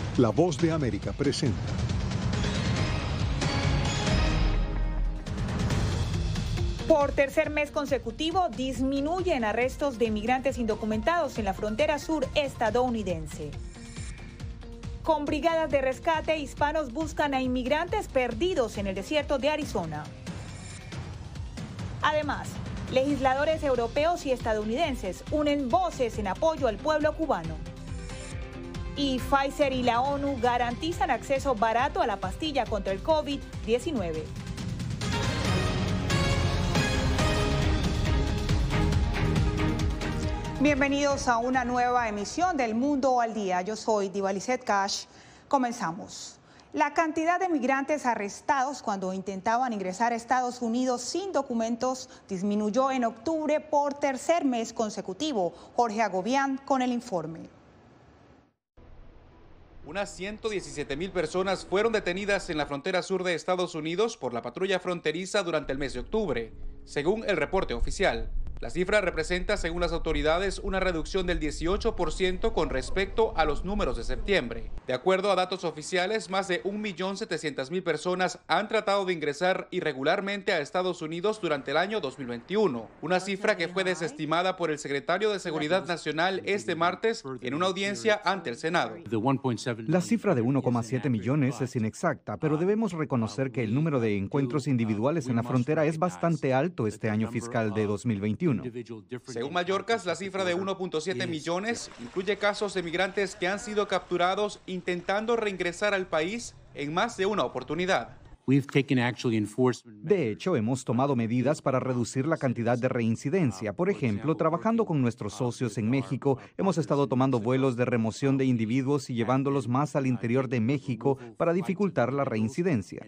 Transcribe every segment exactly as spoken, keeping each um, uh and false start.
La Voz de América presenta. Por tercer mes consecutivo, disminuyen arrestos de inmigrantes indocumentados en la frontera sur estadounidense. Con brigadas de rescate, hispanos buscan a inmigrantes perdidos en el desierto de Arizona. Además, legisladores europeos y estadounidenses unen voces en apoyo al pueblo cubano. Y Pfizer y la ONU garantizan acceso barato a la pastilla contra el COVID diecinueve. Bienvenidos a una nueva emisión del Mundo al Día. Yo soy Diva Lizeth Cash. Comenzamos. La cantidad de migrantes arrestados cuando intentaban ingresar a Estados Unidos sin documentos disminuyó en octubre por tercer mes consecutivo. Jorge Agobián con el informe. Unas ciento diecisiete mil personas fueron detenidas en la frontera sur de Estados Unidos por la patrulla fronteriza durante el mes de octubre, según el reporte oficial. La cifra representa, según las autoridades, una reducción del dieciocho por ciento con respecto a los números de septiembre. De acuerdo a datos oficiales, más de un millón setecientas mil personas han tratado de ingresar irregularmente a Estados Unidos durante el año dos mil veintiuno, una cifra que fue desestimada por el secretario de Seguridad Nacional este martes en una audiencia ante el Senado. La cifra de uno coma siete millones es inexacta, pero debemos reconocer que el número de encuentros individuales en la frontera es bastante alto este año fiscal de dos mil veintiuno. Según Mayorkas, la cifra de uno punto siete millones incluye casos de migrantes que han sido capturados intentando reingresar al país en más de una oportunidad. De hecho, hemos tomado medidas para reducir la cantidad de reincidencia. Por ejemplo, trabajando con nuestros socios en México, hemos estado tomando vuelos de remoción de individuos y llevándolos más al interior de México para dificultar la reincidencia.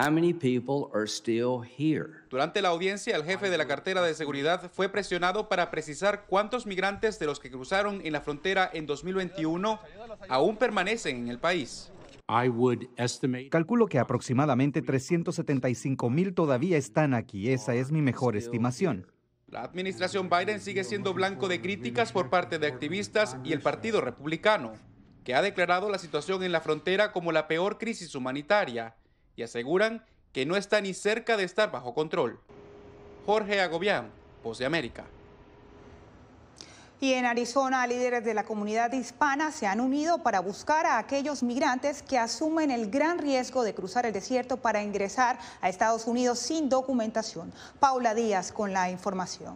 Durante la audiencia, el jefe de la cartera de seguridad fue presionado para precisar cuántos migrantes de los que cruzaron en la frontera en dos mil veintiuno aún permanecen en el país. Calculo que aproximadamente trescientos setenta y cinco mil todavía están aquí. Esa es mi mejor estimación. La administración Biden sigue siendo blanco de críticas por parte de activistas y el Partido Republicano, que ha declarado la situación en la frontera como la peor crisis humanitaria y aseguran que no está ni cerca de estar bajo control. Jorge Agobián, Voz de América. Y en Arizona, líderes de la comunidad hispana se han unido para buscar a aquellos migrantes que asumen el gran riesgo de cruzar el desierto para ingresar a Estados Unidos sin documentación. Paula Díaz con la información.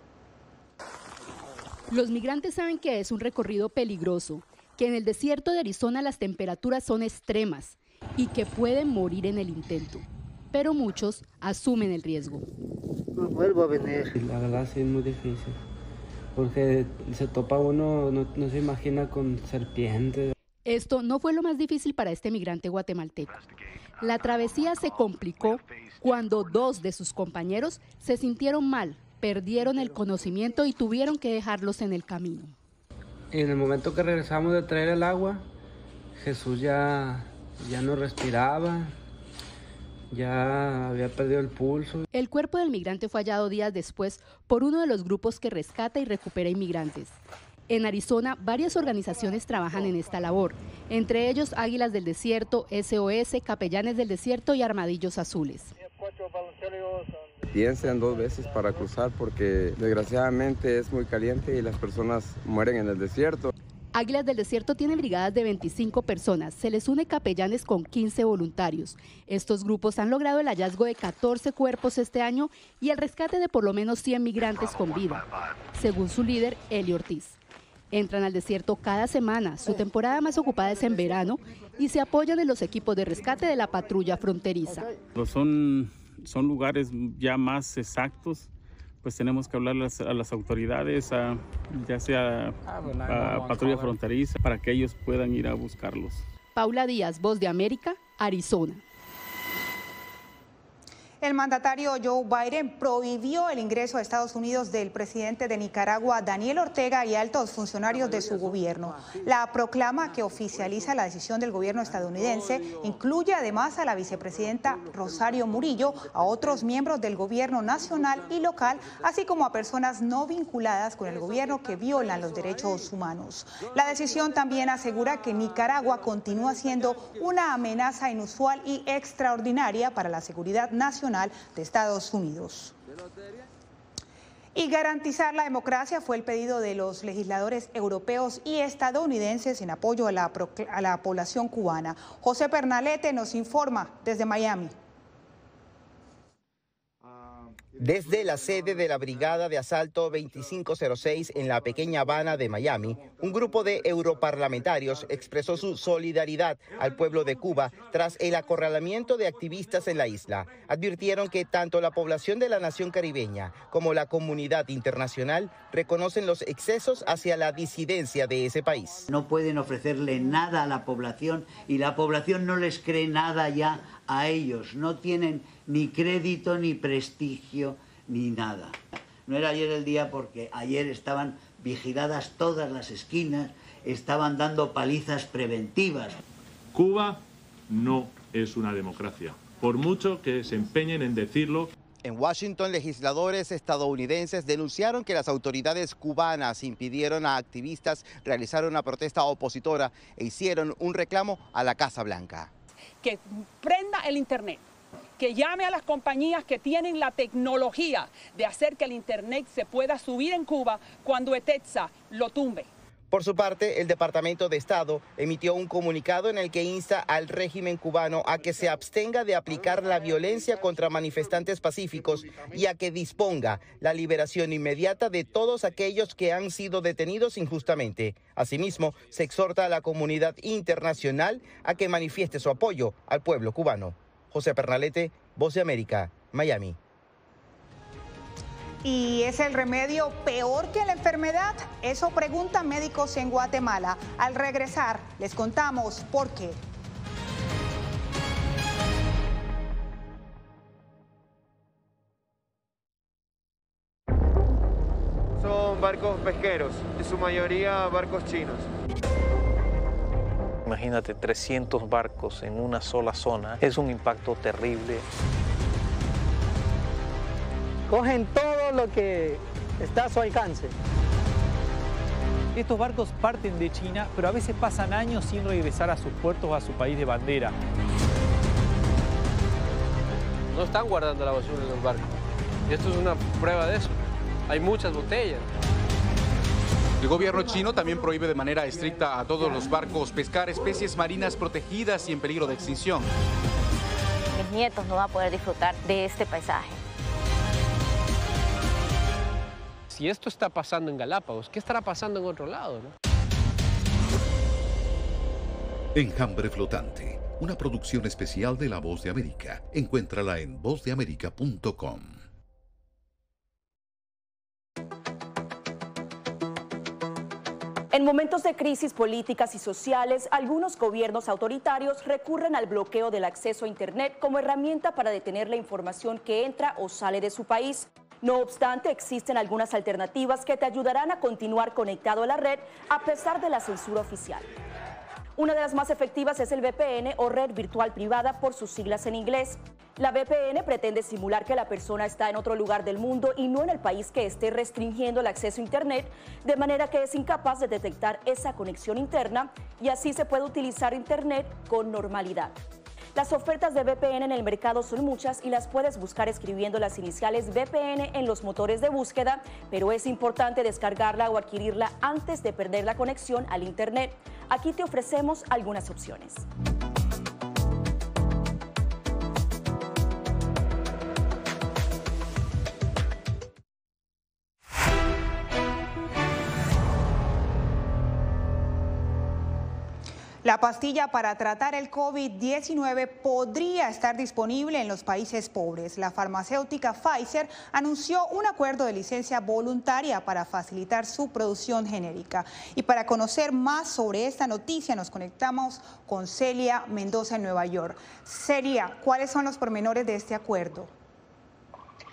Los migrantes saben que es un recorrido peligroso, que en el desierto de Arizona las temperaturas son extremas y que pueden morir en el intento. Pero muchos asumen el riesgo. No vuelvo a venir. La verdad sí es muy difícil. Porque se topa uno, no, no se imagina con serpientes. Esto no fue lo más difícil para este migrante guatemalteco. La travesía se complicó cuando dos de sus compañeros se sintieron mal, perdieron el conocimiento y tuvieron que dejarlos en el camino. En el momento que regresamos de traer el agua, Jesús ya, ya no respiraba. Ya había perdido el pulso. El cuerpo del migrante fue hallado días después por uno de los grupos que rescata y recupera inmigrantes. En Arizona, varias organizaciones trabajan en esta labor, entre ellos Águilas del Desierto, S O S, Capellanes del Desierto y Armadillos Azules. Piensen dos veces para cruzar porque desgraciadamente es muy caliente y las personas mueren en el desierto. Águilas del Desierto tiene brigadas de veinticinco personas, se les une Capellanes con quince voluntarios. Estos grupos han logrado el hallazgo de catorce cuerpos este año y el rescate de por lo menos cien migrantes con vida, según su líder, Eli Ortiz. Entran al desierto cada semana, su temporada más ocupada es en verano y se apoyan en los equipos de rescate de la patrulla fronteriza. Son, son lugares ya más exactos. Pues tenemos que hablar a las, a las autoridades, a, ya sea a patrulla fronteriza, para que ellos puedan ir a buscarlos. Paula Díaz, Voz de América, Arizona. El mandatario Joe Biden prohibió el ingreso a Estados Unidos del presidente de Nicaragua, Daniel Ortega, y altos funcionarios de su gobierno. La proclama que oficializa la decisión del gobierno estadounidense incluye además a la vicepresidenta Rosario Murillo, a otros miembros del gobierno nacional y local, así como a personas no vinculadas con el gobierno que violan los derechos humanos. La decisión también asegura que Nicaragua continúa siendo una amenaza inusual y extraordinaria para la seguridad nacional de Estados Unidos. Y garantizar la democracia fue el pedido de los legisladores europeos y estadounidenses en apoyo a la, a la población cubana. José Pernalete nos informa desde Miami. Desde la sede de la Brigada de Asalto veinticinco cero seis en la pequeña Habana de Miami, un grupo de europarlamentarios expresó su solidaridad al pueblo de Cuba tras el acorralamiento de activistas en la isla. Advirtieron que tanto la población de la nación caribeña como la comunidad internacional reconocen los excesos hacia la disidencia de ese país. No pueden ofrecerle nada a la población y la población no les cree nada ya a ellos. No tienen ni crédito, ni prestigio, ni nada. No era ayer el día porque ayer estaban vigiladas todas las esquinas, estaban dando palizas preventivas. Cuba no es una democracia, por mucho que se empeñen en decirlo. En Washington, legisladores estadounidenses denunciaron que las autoridades cubanas impidieron a activistas realizar una protesta opositora e hicieron un reclamo a la Casa Blanca. Que prenda el Internet, que llame a las compañías que tienen la tecnología de hacer que el Internet se pueda subir en Cuba cuando ETETSA lo tumbe. Por su parte, el Departamento de Estado emitió un comunicado en el que insta al régimen cubano a que se abstenga de aplicar la violencia contra manifestantes pacíficos y a que disponga la liberación inmediata de todos aquellos que han sido detenidos injustamente. Asimismo, se exhorta a la comunidad internacional a que manifieste su apoyo al pueblo cubano. José Pernalete, Voz de América, Miami. ¿Y es el remedio peor que la enfermedad? Eso preguntan médicos en Guatemala. Al regresar, les contamos por qué. Son barcos pesqueros, en su mayoría barcos chinos. Imagínate trescientos barcos en una sola zona, es un impacto terrible. Cogen todo lo que está a su alcance. Estos barcos parten de China, pero a veces pasan años sin regresar a sus puertos o a su país de bandera. No están guardando la basura en los barcos. Y esto es una prueba de eso. Hay muchas botellas. El gobierno chino también prohíbe de manera estricta a todos los barcos pescar especies marinas protegidas y en peligro de extinción. Mis nietos no van a poder disfrutar de este paisaje. Si esto está pasando en Galápagos, ¿qué estará pasando en otro lado, no? Enjambre Flotante, una producción especial de La Voz de América. Encuéntrala en voz de américa punto com. En momentos de crisis políticas y sociales, algunos gobiernos autoritarios recurren al bloqueo del acceso a Internet como herramienta para detener la información que entra o sale de su país. No obstante, existen algunas alternativas que te ayudarán a continuar conectado a la red a pesar de la censura oficial. Una de las más efectivas es el V P N o red virtual privada por sus siglas en inglés. La V P N pretende simular que la persona está en otro lugar del mundo y no en el país que esté restringiendo el acceso a Internet, de manera que es incapaz de detectar esa conexión interna y así se puede utilizar Internet con normalidad. Las ofertas de V P N en el mercado son muchas y las puedes buscar escribiendo las iniciales V P N en los motores de búsqueda, pero es importante descargarla o adquirirla antes de perder la conexión al Internet. Aquí te ofrecemos algunas opciones. La pastilla para tratar el COVID diecinueve podría estar disponible en los países pobres. La farmacéutica Pfizer anunció un acuerdo de licencia voluntaria para facilitar su producción genérica. Y para conocer más sobre esta noticia nos conectamos con Celia Mendoza en Nueva York. Celia, ¿cuáles son los pormenores de este acuerdo?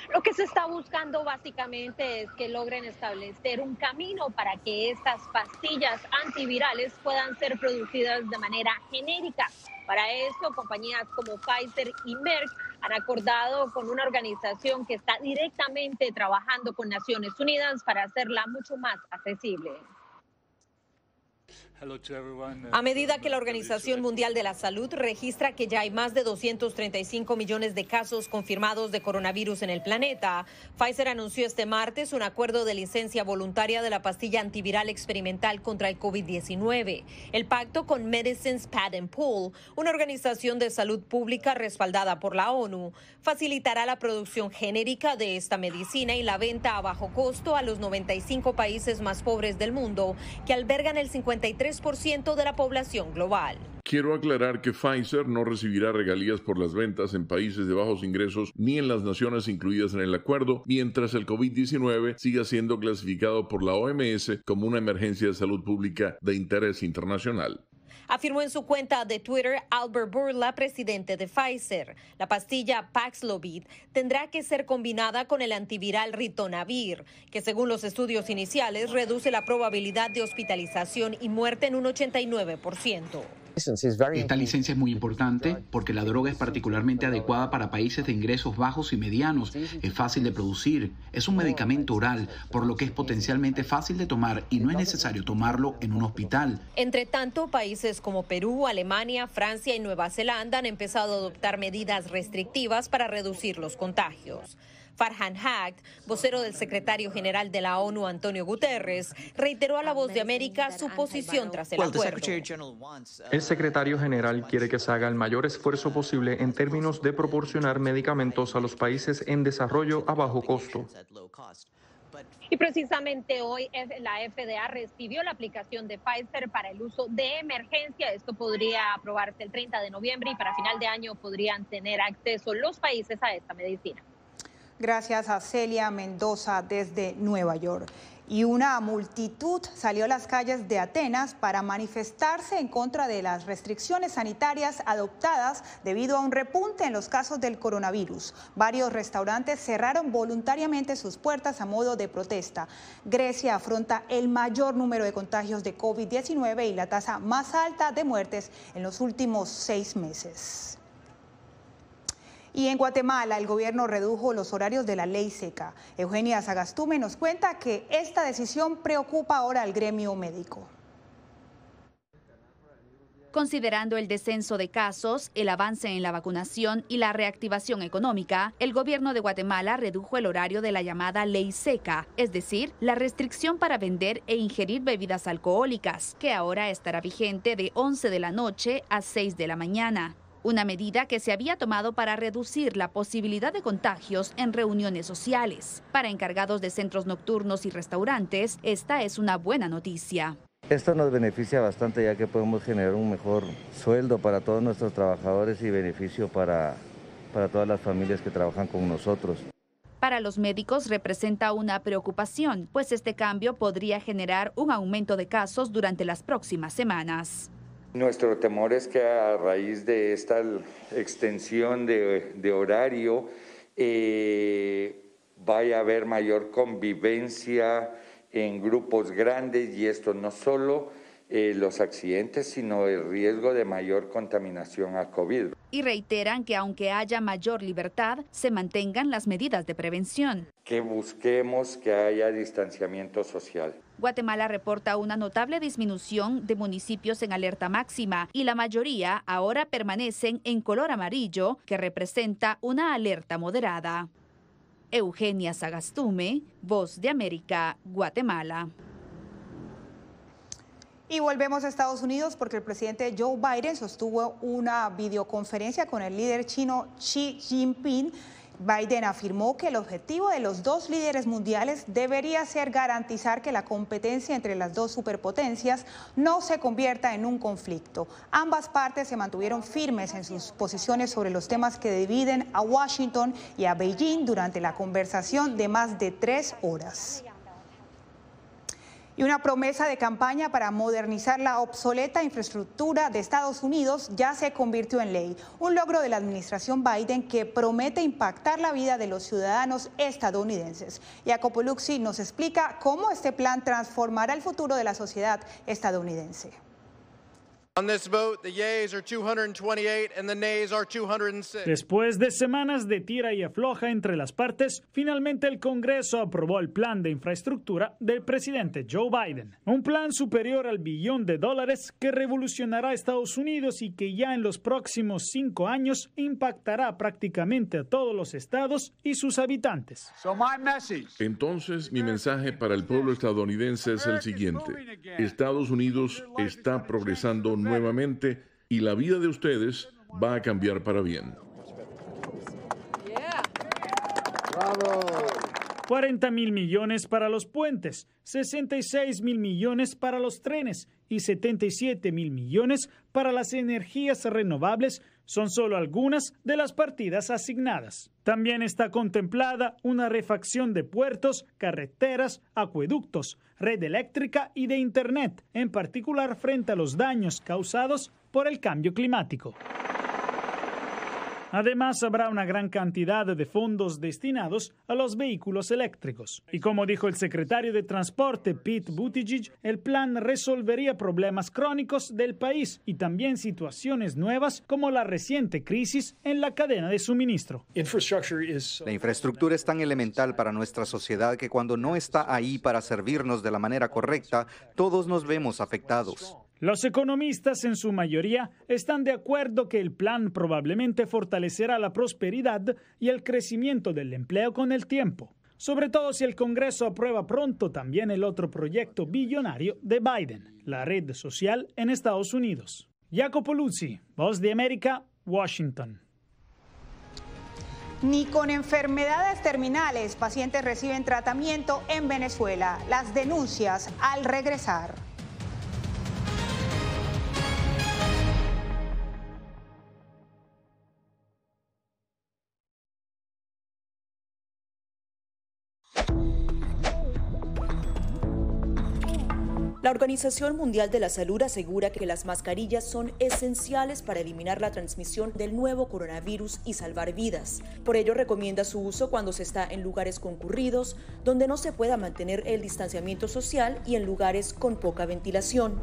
Lo que se está buscando básicamente es que logren establecer un camino para que estas pastillas antivirales puedan ser producidas de manera genérica. Para eso, compañías como Pfizer y Merck han acordado con una organización que está directamente trabajando con Naciones Unidas para hacerla mucho más accesible. A medida que la Organización Mundial de la Salud registra que ya hay más de doscientos treinta y cinco millones de casos confirmados de coronavirus en el planeta, Pfizer anunció este martes un acuerdo de licencia voluntaria de la pastilla antiviral experimental contra el COVID diecinueve. El pacto con Medicines Patent Pool, una organización de salud pública respaldada por la ONU, facilitará la producción genérica de esta medicina y la venta a bajo costo a los noventa y cinco países más pobres del mundo, que albergan el cincuenta y tres por ciento de la población global. Quiero aclarar que Pfizer no recibirá regalías por las ventas en países de bajos ingresos ni en las naciones incluidas en el acuerdo, mientras el COVID diecinueve siga siendo clasificado por la O M S como una emergencia de salud pública de interés internacional. Afirmó en su cuenta de Twitter Albert Bourla, presidente de Pfizer. La pastilla Paxlovid tendrá que ser combinada con el antiviral Ritonavir, que según los estudios iniciales reduce la probabilidad de hospitalización y muerte en un ochenta y nueve por ciento. Esta licencia es muy importante porque la droga es particularmente adecuada para países de ingresos bajos y medianos. Es fácil de producir, es un medicamento oral, por lo que es potencialmente fácil de tomar y no es necesario tomarlo en un hospital. Entre tanto, países como Perú, Alemania, Francia y Nueva Zelanda han empezado a adoptar medidas restrictivas para reducir los contagios. Farhan Haq, vocero del secretario general de la ONU, Antonio Guterres, reiteró a La Voz de América su posición tras el acuerdo. El secretario general quiere que se haga el mayor esfuerzo posible en términos de proporcionar medicamentos a los países en desarrollo a bajo costo. Y precisamente hoy la F D A recibió la aplicación de Pfizer para el uso de emergencia. Esto podría aprobarse el treinta de noviembre y para final de año podrían tener acceso los países a esta medicina. Gracias a Celia Mendoza desde Nueva York. Y una multitud salió a las calles de Atenas para manifestarse en contra de las restricciones sanitarias adoptadas debido a un repunte en los casos del coronavirus. Varios restaurantes cerraron voluntariamente sus puertas a modo de protesta. Grecia afronta el mayor número de contagios de COVID diecinueve y la tasa más alta de muertes en los últimos seis meses. Y en Guatemala, el gobierno redujo los horarios de la ley seca. Eugenia Sagastume nos cuenta que esta decisión preocupa ahora al gremio médico. Considerando el descenso de casos, el avance en la vacunación y la reactivación económica, el gobierno de Guatemala redujo el horario de la llamada ley seca, es decir, la restricción para vender e ingerir bebidas alcohólicas, que ahora estará vigente de once de la noche a seis de la mañana. Una medida que se había tomado para reducir la posibilidad de contagios en reuniones sociales. Para encargados de centros nocturnos y restaurantes, esta es una buena noticia. Esto nos beneficia bastante ya que podemos generar un mejor sueldo para todos nuestros trabajadores y beneficio para, para todas las familias que trabajan con nosotros. Para los médicos representa una preocupación, pues este cambio podría generar un aumento de casos durante las próximas semanas. Nuestro temor es que a raíz de esta extensión de, de horario eh, vaya a haber mayor convivencia en grupos grandes y esto no solo eh, los accidentes, sino el riesgo de mayor contaminación a COVID. Y reiteran que aunque haya mayor libertad, se mantengan las medidas de prevención. Que busquemos que haya distanciamiento social. Guatemala reporta una notable disminución de municipios en alerta máxima y la mayoría ahora permanecen en color amarillo, que representa una alerta moderada. Eugenia Sagastume, Voz de América, Guatemala. Y volvemos a Estados Unidos porque el presidente Joe Biden sostuvo una videoconferencia con el líder chino Xi Jinping. Biden afirmó que el objetivo de los dos líderes mundiales debería ser garantizar que la competencia entre las dos superpotencias no se convierta en un conflicto. Ambas partes se mantuvieron firmes en sus posiciones sobre los temas que dividen a Washington y a Beijing durante la conversación de más de tres horas. Y una promesa de campaña para modernizar la obsoleta infraestructura de Estados Unidos ya se convirtió en ley. Un logro de la administración Biden que promete impactar la vida de los ciudadanos estadounidenses. Jacopo Luzzi nos explica cómo este plan transformará el futuro de la sociedad estadounidense. Después de semanas de tira y afloja entre las partes, finalmente el Congreso aprobó el plan de infraestructura del presidente Joe Biden. Un plan superior al billón de dólares que revolucionará a Estados Unidos y que ya en los próximos cinco años impactará prácticamente a todos los estados y sus habitantes. Entonces, mi mensaje para el pueblo estadounidense es el siguiente. Estados Unidos está progresando nuevamente y la vida de ustedes va a cambiar para bien. cuarenta mil millones para los puentes, sesenta y seis mil millones para los trenes y setenta y siete mil millones para las energías renovables son solo algunas de las partidas asignadas. También está contemplada una refacción de puertos, carreteras, acueductos, red eléctrica y de Internet, en particular frente a los daños causados por el cambio climático. Además, habrá una gran cantidad de fondos destinados a los vehículos eléctricos. Y como dijo el secretario de Transporte, Pete Buttigieg, el plan resolvería problemas crónicos del país y también situaciones nuevas como la reciente crisis en la cadena de suministro. La infraestructura es tan elemental para nuestra sociedad que cuando no está ahí para servirnos de la manera correcta, todos nos vemos afectados. Los economistas, en su mayoría, están de acuerdo que el plan probablemente fortalecerá la prosperidad y el crecimiento del empleo con el tiempo, sobre todo si el Congreso aprueba pronto también el otro proyecto billonario de Biden, la red social en Estados Unidos. Jacopo Luzzi, Voz de América, Washington. Ni con enfermedades terminales pacientes reciben tratamiento en Venezuela. Las denuncias al regresar. La Organización Mundial de la Salud asegura que las mascarillas son esenciales para eliminar la transmisión del nuevo coronavirus y salvar vidas. Por ello, recomienda su uso cuando se está en lugares concurridos, donde no se pueda mantener el distanciamiento social y en lugares con poca ventilación.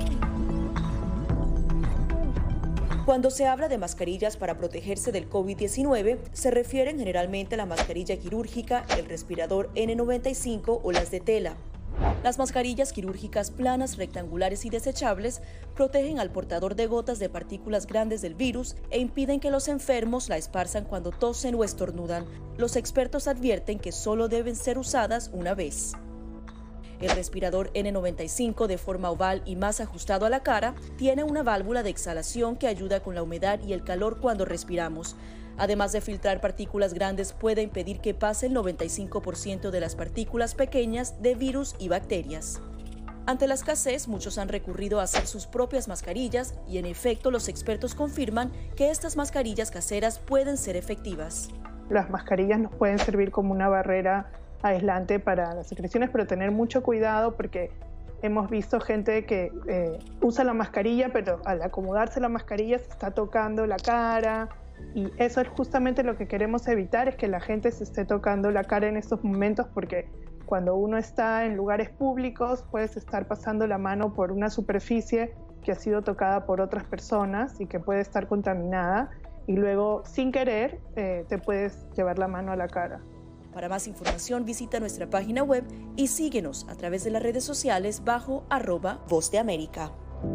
Cuando se habla de mascarillas para protegerse del COVID diecinueve, se refieren generalmente a la mascarilla quirúrgica, el respirador ene noventa y cinco o las de tela. Las mascarillas quirúrgicas planas, rectangulares y desechables protegen al portador de gotas de partículas grandes del virus e impiden que los enfermos la esparzan cuando tosen o estornudan. Los expertos advierten que solo deben ser usadas una vez. El respirador ene noventa y cinco, de forma oval y más ajustado a la cara, tiene una válvula de exhalación que ayuda con la humedad y el calor cuando respiramos. Además de filtrar partículas grandes, puede impedir que pase el noventa y cinco por ciento de las partículas pequeñas de virus y bacterias. Ante la escasez, muchos han recurrido a hacer sus propias mascarillas y, en efecto, los expertos confirman que estas mascarillas caseras pueden ser efectivas. Las mascarillas nos pueden servir como una barrera aislante para las secreciones, pero tener mucho cuidado porque hemos visto gente que eh, usa la mascarilla, pero al acomodarse la mascarilla se está tocando la cara. Y eso es justamente lo que queremos evitar, es que la gente se esté tocando la cara en estos momentos, porque cuando uno está en lugares públicos puedes estar pasando la mano por una superficie que ha sido tocada por otras personas y que puede estar contaminada y luego sin querer eh, te puedes llevar la mano a la cara. Para más información visita nuestra página web y síguenos a través de las redes sociales bajo arroba Voz de América.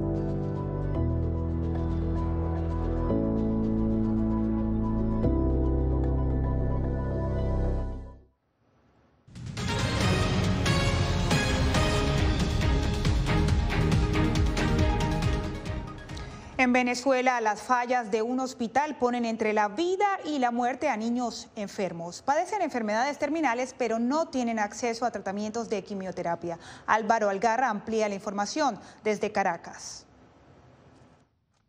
En Venezuela, las fallas de un hospital ponen entre la vida y la muerte a niños enfermos. Padecen enfermedades terminales, pero no tienen acceso a tratamientos de quimioterapia. Álvaro Algarra amplía la información desde Caracas.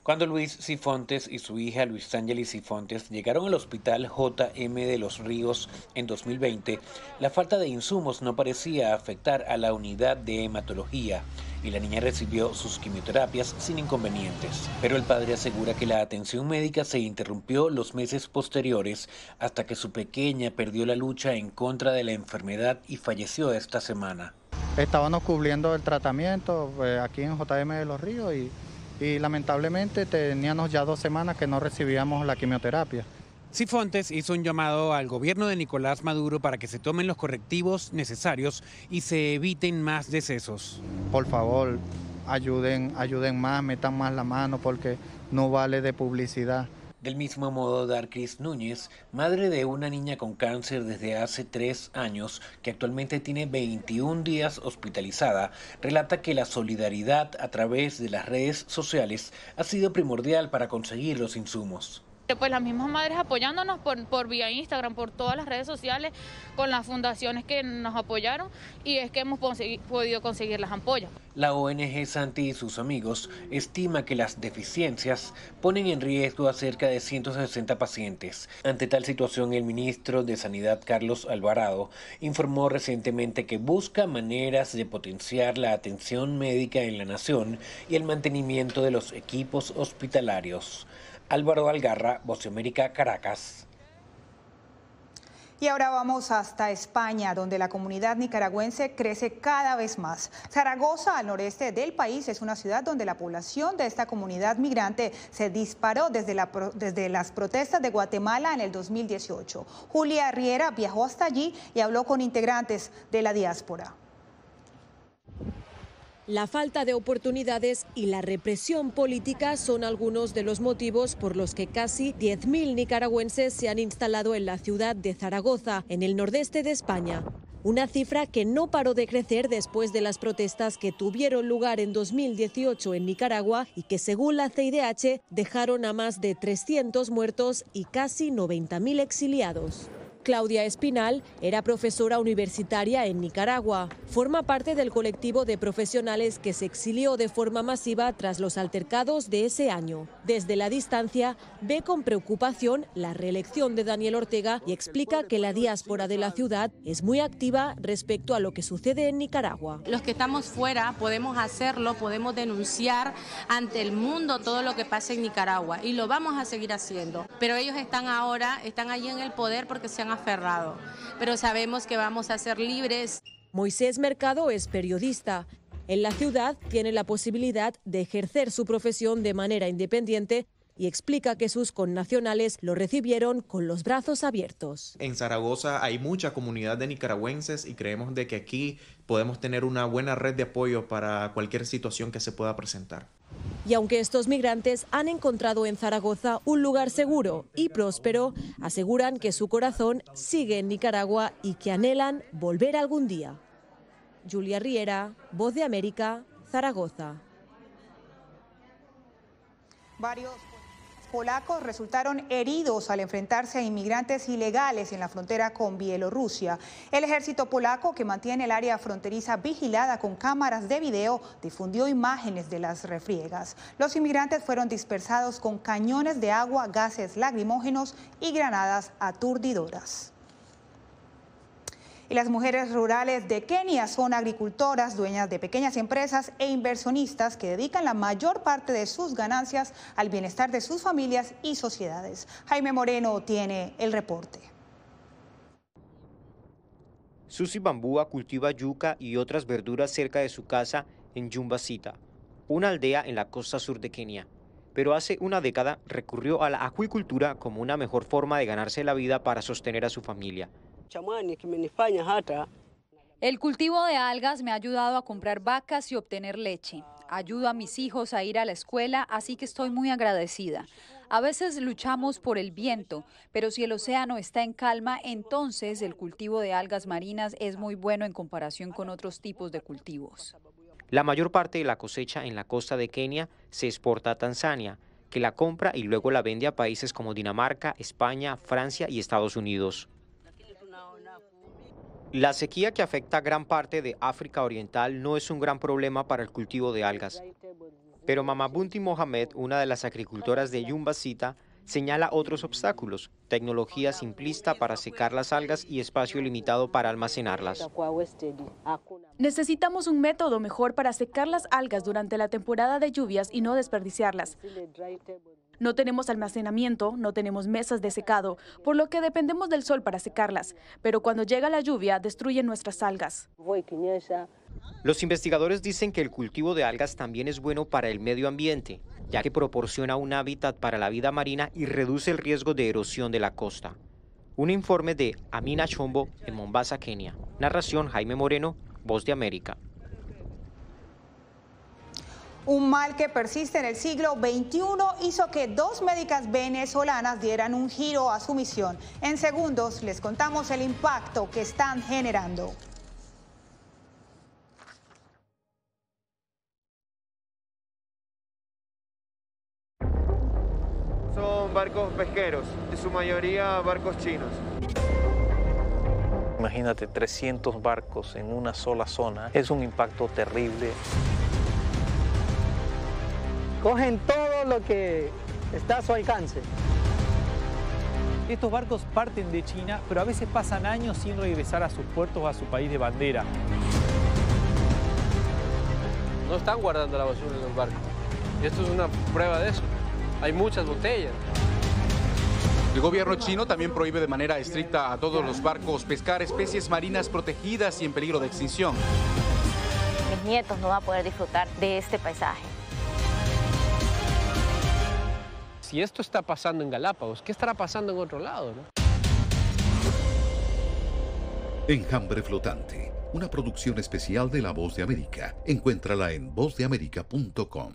Cuando Luis Sifontes y su hija Luis Ángeles Sifontes llegaron al hospital J M de Los Ríos en dos mil veinte, la falta de insumos no parecía afectar a la unidad de hematología y la niña recibió sus quimioterapias sin inconvenientes. Pero el padre asegura que la atención médica se interrumpió los meses posteriores hasta que su pequeña perdió la lucha en contra de la enfermedad y falleció esta semana. Estábamos cubriendo el tratamiento eh, aquí en J M de Los Ríos y Y lamentablemente teníamos ya dos semanas que no recibíamos la quimioterapia. Sifontes hizo un llamado al gobierno de Nicolás Maduro para que se tomen los correctivos necesarios y se eviten más decesos. Por favor, ayuden, ayuden más, metan más la mano porque no vale de publicidad. Del mismo modo, Darkris Núñez, madre de una niña con cáncer desde hace tres años, que actualmente tiene veintiún días hospitalizada, relata que la solidaridad a través de las redes sociales ha sido primordial para conseguir los insumos. Pues las mismas madres apoyándonos por, por vía Instagram, por todas las redes sociales, con las fundaciones que nos apoyaron, y es que hemos podido conseguir las ampollas. La O N G Santi y sus amigos estima que las deficiencias ponen en riesgo a cerca de ciento sesenta pacientes. Ante tal situación, el ministro de Sanidad, Carlos Alvarado, informó recientemente que busca maneras de potenciar la atención médica en la nación y el mantenimiento de los equipos hospitalarios. Álvaro Algarra, Voz de América, Caracas. Y ahora vamos hasta España, donde la comunidad nicaragüense crece cada vez más. Zaragoza, al noreste del país, es una ciudad donde la población de esta comunidad migrante se disparó desde, la, desde las protestas de Guatemala en el dos mil dieciocho. Julia Riera viajó hasta allí y habló con integrantes de la diáspora. La falta de oportunidades y la represión política son algunos de los motivos por los que casi diez mil nicaragüenses se han instalado en la ciudad de Zaragoza, en el nordeste de España. Una cifra que no paró de crecer después de las protestas que tuvieron lugar en dos mil dieciocho en Nicaragua y que, según la C I D H, dejaron a más de trescientos muertos y casi noventa mil exiliados. Claudia Espinal era profesora universitaria en Nicaragua. Forma parte del colectivo de profesionales que se exilió de forma masiva tras los altercados de ese año. Desde la distancia, ve con preocupación la reelección de Daniel Ortega y explica que la diáspora de la ciudad es muy activa respecto a lo que sucede en Nicaragua. Los que estamos fuera podemos hacerlo, podemos denunciar ante el mundo todo lo que pasa en Nicaragua y lo vamos a seguir haciendo. Pero ellos están ahora, están allí en el poder porque se han aferrado, pero sabemos que vamos a ser libres. Moisés Mercado es periodista. En la ciudad tiene la posibilidad de ejercer su profesión de manera independiente y explica que sus connacionales lo recibieron con los brazos abiertos. En Zaragoza hay mucha comunidad de nicaragüenses y creemos de que aquí podemos tener una buena red de apoyo para cualquier situación que se pueda presentar. Y aunque estos migrantes han encontrado en Zaragoza un lugar seguro y próspero, aseguran que su corazón sigue en Nicaragua y que anhelan volver algún día. Julia Riera, Voz de América, Zaragoza. Varios polacos resultaron heridos al enfrentarse a inmigrantes ilegales en la frontera con Bielorrusia. El ejército polaco, que mantiene el área fronteriza vigilada con cámaras de video, difundió imágenes de las refriegas. Los inmigrantes fueron dispersados con cañones de agua, gases lacrimógenos y granadas aturdidoras. Y las mujeres rurales de Kenia son agricultoras, dueñas de pequeñas empresas e inversionistas que dedican la mayor parte de sus ganancias al bienestar de sus familias y sociedades. Jaime Moreno tiene el reporte. Susi Bambúa cultiva yuca y otras verduras cerca de su casa en Yumbasita, una aldea en la costa sur de Kenia. Pero hace una década recurrió a la acuicultura como una mejor forma de ganarse la vida para sostener a su familia. El cultivo de algas me ha ayudado a comprar vacas y obtener leche. Ayudo a mis hijos a ir a la escuela, así que estoy muy agradecida. A veces luchamos por el viento, pero si el océano está en calma, entonces el cultivo de algas marinas es muy bueno en comparación con otros tipos de cultivos. La mayor parte de la cosecha en la costa de Kenia se exporta a Tanzania, que la compra y luego la vende a países como Dinamarca, España, Francia y Estados Unidos. La sequía que afecta a gran parte de África Oriental no es un gran problema para el cultivo de algas. Pero Mamabunti Mohamed, una de las agricultoras de Yumbasita, señala otros obstáculos: tecnología simplista para secar las algas y espacio limitado para almacenarlas. Necesitamos un método mejor para secar las algas durante la temporada de lluvias y no desperdiciarlas. No tenemos almacenamiento, no tenemos mesas de secado, por lo que dependemos del sol para secarlas, pero cuando llega la lluvia destruyen nuestras algas. Los investigadores dicen que el cultivo de algas también es bueno para el medio ambiente, ya que proporciona un hábitat para la vida marina y reduce el riesgo de erosión de la costa. Un informe de Amina Chombo en Mombasa, Kenia. Narración Jaime Moreno, Voz de América. Un mal que persiste en el siglo veintiuno hizo que dos médicas venezolanas dieran un giro a su misión. En segundos les contamos el impacto que están generando. Son barcos pesqueros, en su mayoría barcos chinos. Imagínate trescientos barcos en una sola zona, es un impacto terrible. Cogen todo lo que está a su alcance. Estos barcos parten de China, pero a veces pasan años sin regresar a sus puertos o a su país de bandera. No están guardando la basura en los barcos. Esto es una prueba de eso. Hay muchas botellas. El gobierno chino también prohíbe de manera estricta a todos los barcos pescar especies marinas protegidas y en peligro de extinción. Mis nietos no van a poder disfrutar de este paisaje. Si esto está pasando en Galápagos, ¿qué estará pasando en otro lado, no? Enjambre flotante, una producción especial de La Voz de América. Encuéntrala en voz de américa punto com.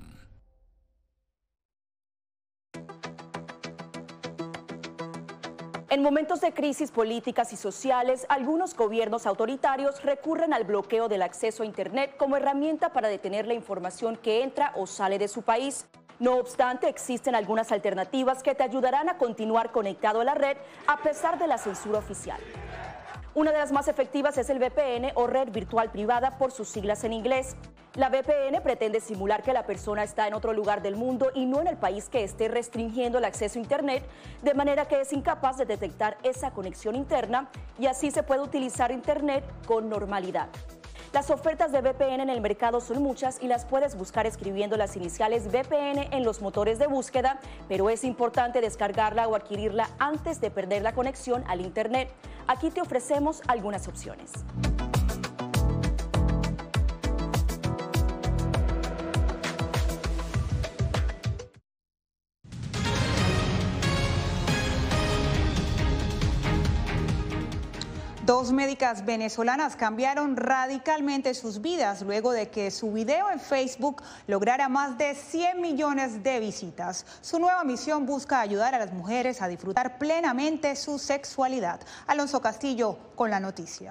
En momentos de crisis políticas y sociales, algunos gobiernos autoritarios recurren al bloqueo del acceso a Internet como herramienta para detener la información que entra o sale de su país. No obstante, existen algunas alternativas que te ayudarán a continuar conectado a la red a pesar de la censura oficial. Una de las más efectivas es el V P N o red virtual privada por sus siglas en inglés. La V P N pretende simular que la persona está en otro lugar del mundo y no en el país que esté restringiendo el acceso a Internet, de manera que es incapaz de detectar esa conexión interna y así se puede utilizar Internet con normalidad. Las ofertas de V P N en el mercado son muchas y las puedes buscar escribiendo las iniciales V P N en los motores de búsqueda, pero es importante descargarla o adquirirla antes de perder la conexión al Internet. Aquí te ofrecemos algunas opciones. Dos médicas venezolanas cambiaron radicalmente sus vidas luego de que su video en Facebook lograra más de cien millones de visitas. Su nueva misión busca ayudar a las mujeres a disfrutar plenamente su sexualidad. Alonso Castillo con la noticia.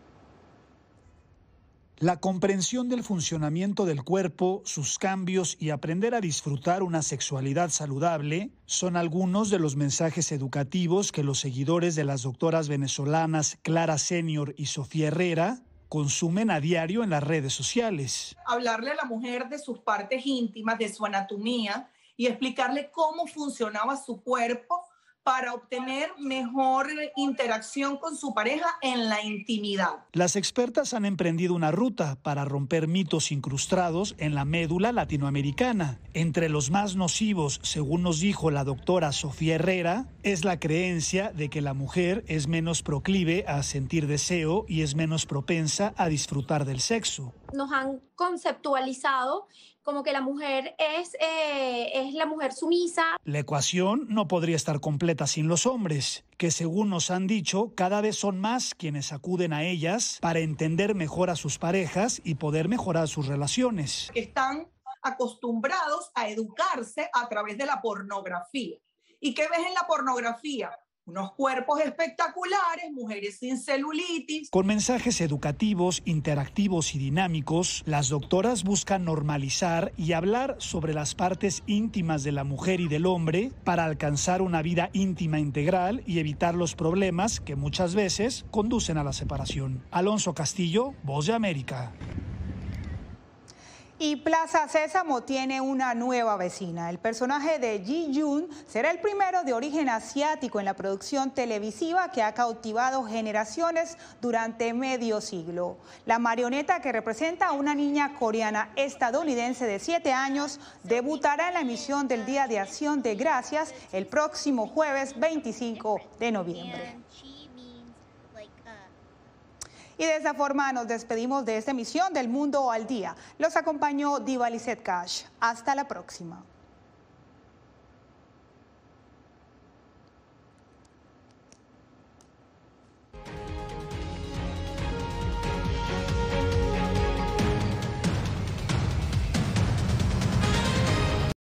La comprensión del funcionamiento del cuerpo, sus cambios y aprender a disfrutar una sexualidad saludable son algunos de los mensajes educativos que los seguidores de las doctoras venezolanas Clara Senior y Sofía Herrera consumen a diario en las redes sociales. Hablarle a la mujer de sus partes íntimas, de su anatomía y explicarle cómo funcionaba su cuerpo para obtener mejor interacción con su pareja en la intimidad. Las expertas han emprendido una ruta para romper mitos incrustados en la médula latinoamericana. Entre los más nocivos, según nos dijo la doctora Sofía Herrera, es la creencia de que la mujer es menos proclive a sentir deseo y es menos propensa a disfrutar del sexo. Nos han conceptualizado como que la mujer es, eh, es la mujer sumisa. La ecuación no podría estar completa sin los hombres, que según nos han dicho, cada vez son más quienes acuden a ellas para entender mejor a sus parejas y poder mejorar sus relaciones. Están acostumbrados a educarse a través de la pornografía. ¿Y qué ves en la pornografía? Unos cuerpos espectaculares, mujeres sin celulitis. Con mensajes educativos, interactivos y dinámicos, las doctoras buscan normalizar y hablar sobre las partes íntimas de la mujer y del hombre para alcanzar una vida íntima integral y evitar los problemas que muchas veces conducen a la separación. Alonso Castillo, Voz de América. Y Plaza Sésamo tiene una nueva vecina. El personaje de Ji Yoon será el primero de origen asiático en la producción televisiva que ha cautivado generaciones durante medio siglo. La marioneta, que representa a una niña coreana estadounidense de siete años, debutará en la emisión del Día de Acción de Gracias el próximo jueves veinticinco de noviembre. Y de esta forma nos despedimos de esta emisión del Mundo al Día. Los acompañó Diva Lizeth Cash. Hasta la próxima.